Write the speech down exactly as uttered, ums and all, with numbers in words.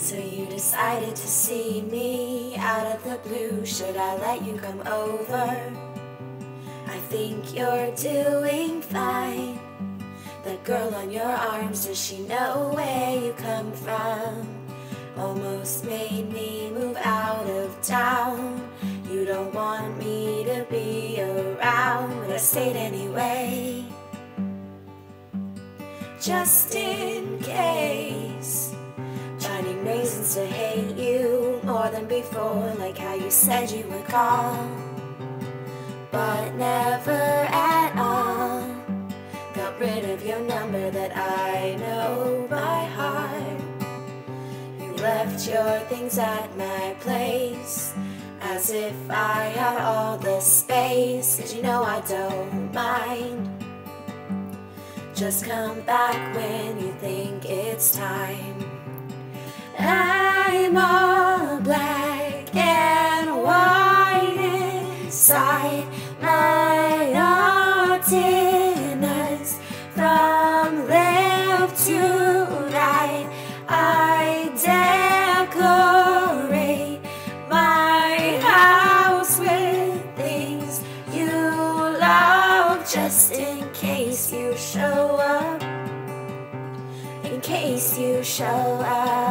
So you decided to see me out of the blue. Should I let you come over? I think you're doing fine. That girl on your arms, does she know where you come from? Almost made me move out of town. You don't want me to be around, but I stayed anyway, just in case. Finding reasons to hate you more than before, like how you said you would call, but never at all. Got rid of your number that I know by heart. You left your things at my place, as if I had all the space. 'Cause you know I don't mind. Just come back when you think it's time. I'm all black and white inside. My antennas from left to right. I decorate my house with things you love, just in case you show up. In case you show up.